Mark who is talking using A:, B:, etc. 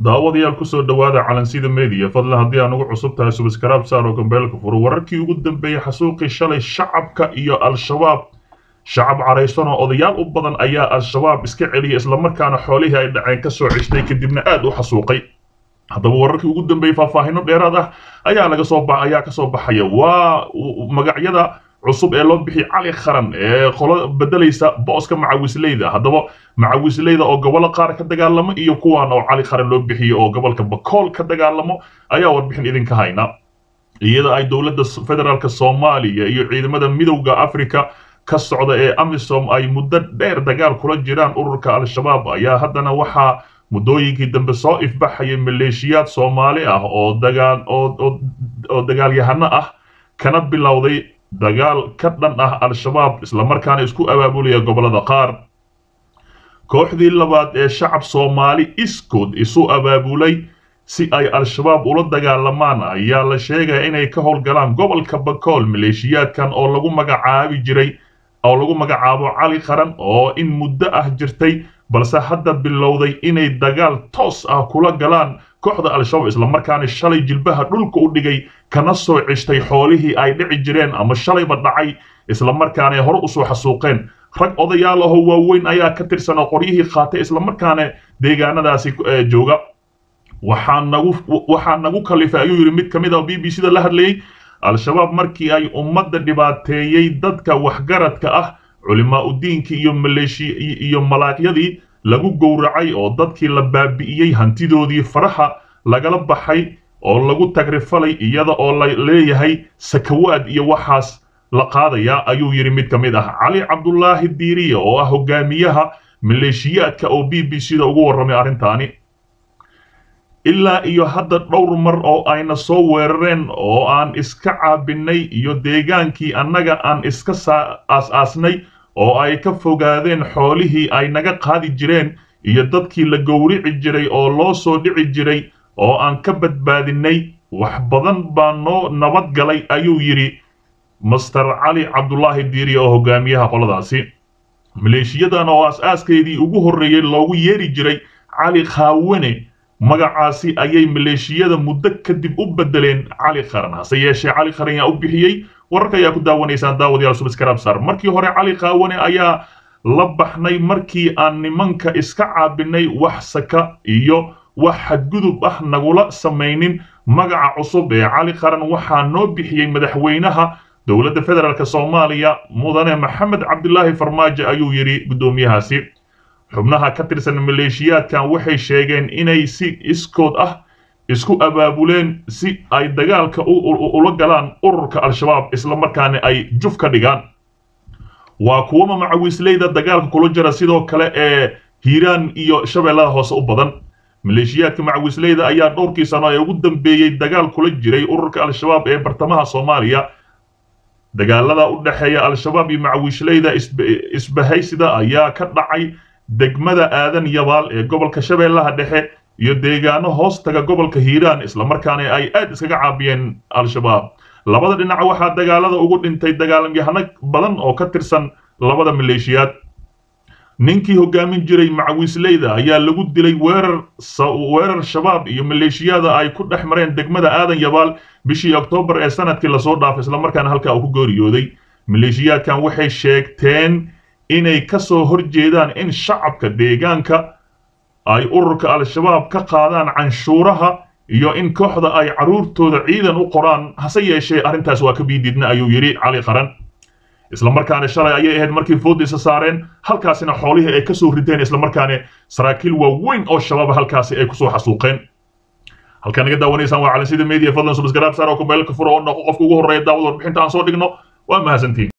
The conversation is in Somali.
A: daawadayaal ku soo dhawaada calansida media fadlan haddii aan ugu cusub tahay subscribe saar oo gambeelka furo wararkii ugu dambeeyay xasuuqii shalay shacabka iyo al-shabaab shacab caraysan oo odayaal u badan ayaa al-shabaab iska celiyay isla markaana xoolihii ay dhaceen ka soo ceshtay kadibna aad u xasuuqay haddaba wararkii ugu dambeeyay faahfaahinno dheeraad ah ayaa ka soo baxaya waa magacyada cusub ee loo bixiyay cali qaran ee qolo bedelaysa booska macawisleyda haddaba macawisleyda oo gobol qaar ka dagaalamo iyo kuwan oo cali qaran loo bixiyay oo gobolka Bakool ka dagaalamo ayaa warbixin idinka hayna iyada ay dawladda federaalka Soomaaliya iyo ciidamada midowga Afrika ka socda ee AMISOM ay muddo dheer dagaal kula jiraan ururka al-shabaab ayaa haddana waxa muddooyinkii dambe soo ifbaxayay maleeshiyaad Soomaali ah oo dagaalyahano ah kana bilowday dagaal ka dhan ah al-shabaab isla markaana isku abaabulaya gobolada qaar kooxdii labaad ee shacab Soomaali iskood isu abaabulay si ay al-shabaab ula dagaalamaan ayaa la sheegay inay ka howlgalaan gobolka Bakool maleeshiyaadkan oo lagu magacaabo cali qaran oo in muddo ah jirtay balse hadda bilowday inay dagaal toos ah kula galaan kooxda al-shabaab isla markaana shalay jilbaha dhulka u dhigay kana soo ceshtay xoolihii ay dhici jireen ama shalayba dhacay isla markaana hore u soo xasuuqeen rag odayaal ah oo waaweyn ayaa ka tirsan qoryihii qaatay isla markaana deegaanadaasi jooga waxaa nagu kalifay ayuu yiri mid kamid ah BBC-da la hadlayay al-shabaab markii ay ummadda dhibaateeyay dadka waxgaradka ah culimaa u diinka iyo malaaqyadii lagu gowracay oo dadkii la baabi'iyay hantidoodii faraha lagala baxay oo lagu tagrifalay iyada oo la leeyahay sakawaad iyo waxaas la qaadaya ayuu yiri mid kamid ah cali cabdullaahi diiriye oo ah hogaamiyaha maleeshiyaadka oo BBC-da ugu warramay arrintaani ilaa iyo hadda dhowr mar oo ayna soo weerareen oo aan iska caabinay iyo deegaankii annaga aan iska aas-aasnay oo ay ka fogaadeen xoolihii ay naga qaadi jireen iyo dadkii la gowrici jiray oo loo soo dhici jiray oo aan ka badbaadinay wax badan baa noo nabad galay ayuu yiri master cali cabdullaahi diiriye oo hogaamiyaha qoladaasi maleeshiyadan oo aas-aaskeedii ugu horreeyay loogu yeeri jiray cali khaawane magacaasi ayay maleeshiyada muddo kadib u bedeleen cali qaran hase yeeshee cali qaran yaa u bixiyay wararka ayaa ku daawanaysaan daawadayaal subscribe saar markii hore cali khaawane ayaa la baxnay markii aan nimanka iska caabinay wax saka iyo wax xadgudub ah nagula samaynin magaca cusub ee cali qaran waxaa noo bixiyay madaxweynaha dowladda federaalka Soomaaliya mudane Maxamed Cabdilaahi Farmaajo ayuu yiri gudoomiyahaasi xubnaha ka tirsan maleeshiyaadkan waxay sheegeen inay si iskood ah isku abaabuleen si ay dagaalka ula galaan ururka al-shabaab isla markaana ay juf ka dhigaan waa kuwa macawisleyda dagaalka kula jira sidoo kale ee Hiiraan iyo Shabeellaha hoose u badan maleeshiyaadka macawisleyda ayaa dhowrkii sano ee ugu dambeeyay dagaal kula jiray ururka al-shabaab ee bartamaha Soomaaliya dagaalada u dhaxeeya al-shabaab iyo macawisleyda isbahaysida ayaa ka dhacay degmada aadan yabaal ee gobolka Shabeellaha dhexe iyo deegaano hoostaga gobolka Hiiraan isla markaana ay aad iskaga caabiyeen al-shabaab labada dhinac waxaa dagaalada ugu dhintay dagaalamyahano badan oo ka tirsan labada maleeshiyaad ninkii hogaamin jiray macawisleyda ayaa lagu dilay weerar shabaab iyo maleeshiyada ay ku dhex mareen degmada aadan yabaal bishii Oktoobar ee sanadkii la soo dhaafay isla markaana halka uu ku geeriyooday maleeshiyaadkan waxay sheegteen inay ka soo horjeedaan in shacabka deegaanka ay ururka al-shabaab ka qaadaan canshuuraha iyo in kooxda ay caruurtooda ciidan u qoraan hase yeeshee arrintaas waa ka biididna ayuu yiri cali qaran isla markaana shalay ayay ahayd markii foodisa saareen halkaasina xoolihii ay ka soo riteen isla markaana saraakiil waaweyn oo shabaab halkaasi ay ku soo xasuuqeen halkaan naga daawanaysaan waa calansida media fadlan subscribe saar oo kumbeelka furo oo noqo qofka ugu horreeya daawada warbixinta aan soo dhigno waa mahadsantiin